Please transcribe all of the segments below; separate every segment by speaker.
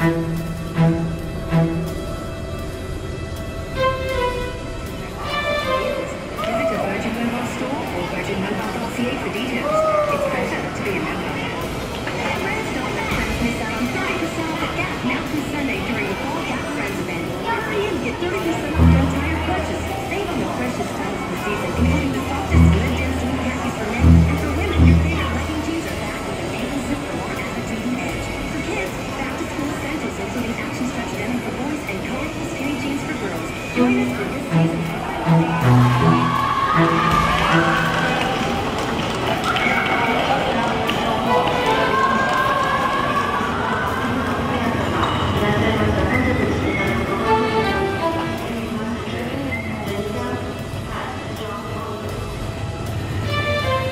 Speaker 1: Visit a Virgin Mobile store or virginmobile.ca for details. It's better to be a member. Friends don't let friends miss out on 30% off at Gap now through Sunday during the Fall Gap Friends event. Hurry in, get 30% off your entire purchase. Save on the precious styles of the season, including the softest lid density khakis for men, and for women, your favorite legging jeans are back with a maple zip for more attitude and edge. For kids, back to school essentials including action stretch denim for boys and colorful skinny jeans for girls. Join us for this season.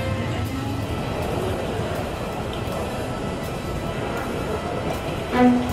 Speaker 2: Thank you.